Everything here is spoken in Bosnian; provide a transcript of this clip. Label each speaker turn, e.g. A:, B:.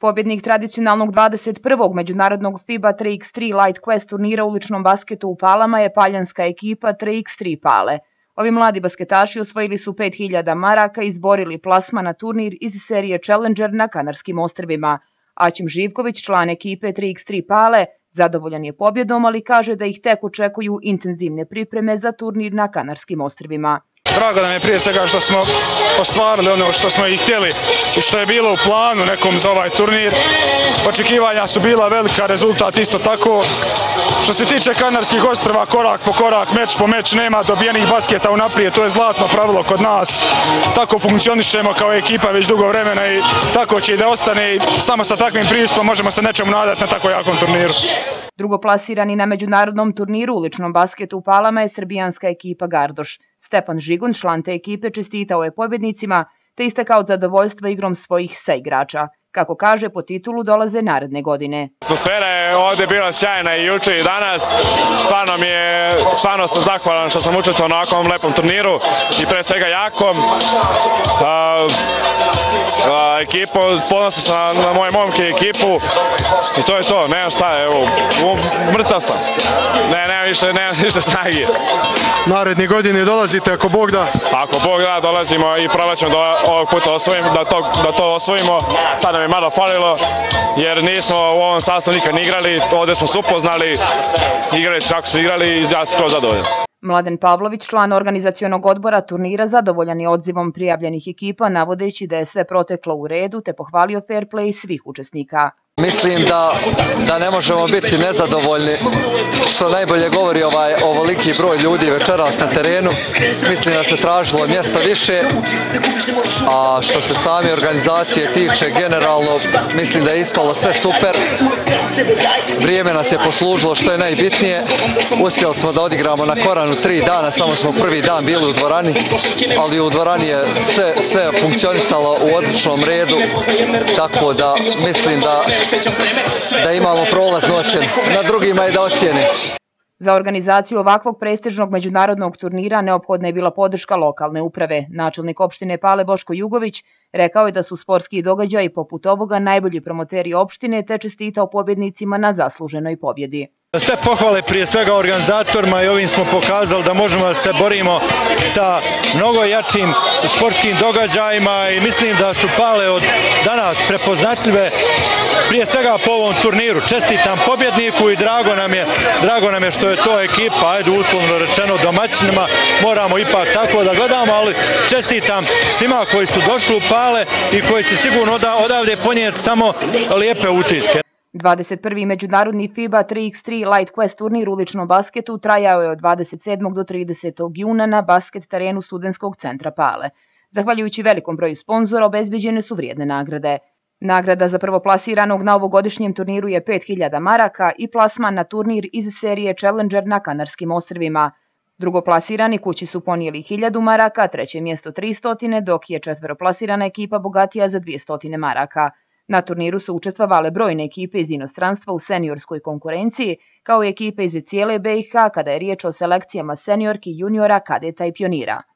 A: Pobjednik tradicionalnog 21. međunarodnog FIBA 3x3 Light Quest turnira u uličnom basketu u Palama je paljanska ekipa 3x3 Pale. Ovi mladi basketaši osvojili su 5000 maraka i izborili plasman na turnir iz serije Challenger na Kanarskim ostrvima. Aćim Živković, član ekipe 3x3 Pale, zadovoljan je pobjedom, ali kaže da ih tek očekuju intenzivne pripreme za turnir na Kanarskim ostrvima.
B: Drago nam je prije svega što smo ostvarili ono što smo i htjeli i što je bilo u planu nekom za ovaj turnir. Očekivanja su bila velika, rezultat isto tako. Što se tiče Kanarskih ostrva, korak po korak, meč po meč, nema dobijenih basketa unaprijed, to je zlatno pravilo kod nas. Tako funkcionišemo kao ekipa već dugo vremena i tako će i da ostane i samo sa takvim pristupom možemo se nečemu nadati na tako jakom turniru.
A: Drugoplasirani na međunarodnom turniru u uličnom basketu u Palama je srbijanska ekipa Gardoš. Stepan Žigun, član te ekipe, čestitao je pobjednicima te istakao zadovoljstvo igrom svojih saigrača. Kako kaže, po titulu dolaze naredne godine.
C: Atmosfera je ovdje bila sjajna i juče i danas. Stvarno sam zahvalan što sam učestvovao na ovakvom lepom turniru i pre svega jakom. Ponosan sam na moje momke i ekipu i to je to, nema šta, evo, mrtav sam, nema više snage.
B: Naredni godine dolazite ako Bog da?
C: Ako Bog da, dolazimo i probat ćemo da ovog puta da to osvojimo. Sad nam je malo falilo jer nismo u ovom sastavu nikad ni igrali, ovdje smo se upoznali, igrali su kako su igrali i ja sam skoro zadovoljan.
A: Mladen Pavlović, član organizacionog odbora turnira, zadovoljan je odzivom prijavljenih ekipa, navodeći da je sve proteklo u redu te pohvalio fair play svih učesnika.
D: Mislim da ne možemo biti nezadovoljni, što najbolje govori ovoliki broj ljudi večeras na terenu. Mislim da se tražilo mjesto više, a što se same organizacije tiče generalno, mislim da je ispalo sve super. Vrijeme nas je poslužilo što je najbitnije. Uspjeli smo da odigramo na Koranu 3 dana, samo smo prvi dan bili u dvorani, ali u dvorani je sve funkcionisalo u odličnom redu, tako da mislim da imamo prolaznu ocjenu. Na drugima je da ocjene.
A: Za organizaciju ovakvog prestižnog međunarodnog turnira neophodna je bila podrška lokalne uprave. Načelnik opštine Pale Boško Jugović rekao je da su sportski događaji poput ovoga najbolji promoteri opštine te čestitao pobjednicima na zasluženoj pobjedi.
E: Sve pohvale prije svega organizatorima i ovim smo pokazali da možemo da se borimo sa mnogo jačim sportskim događajima i mislim da su Pale od danas prepoznatljive prije svega po ovom turniru. Čestitam pobjedniku i drago nam je što je to ekipa, ajde uslovno rečeno domaćinima, moramo ipak tako da gledamo, ali čestitam svima koji su došli u Pale i koji će sigurno odavde ponijeti samo lijepe utiske.
A: 21. međunarodni FIBA 3x3 Light Quest turnir u uličnom basketu trajao je od 27. do 30. juna na basket terenu Studentskog centra Pale. Zahvaljujući velikom broju sponzora obezbeđene su vrijedne nagrade. Nagrada za prvoplasiranog na ovogodišnjem turniru je 5000 maraka i plasman na turnir iz serije Challenger na Kanarskim ostrvima. Drugoplasirani kući su ponijeli 1000 maraka, treće mjesto 300, dok je četveroplasirana ekipa bogatija za 200 maraka. Na turniru su učestvovale brojne ekipe iz inostranstva u seniorskoj konkurenciji, kao i ekipe iz cijele BiH kada je riječ o selekcijama seniorki, juniora, kadeta i pionira.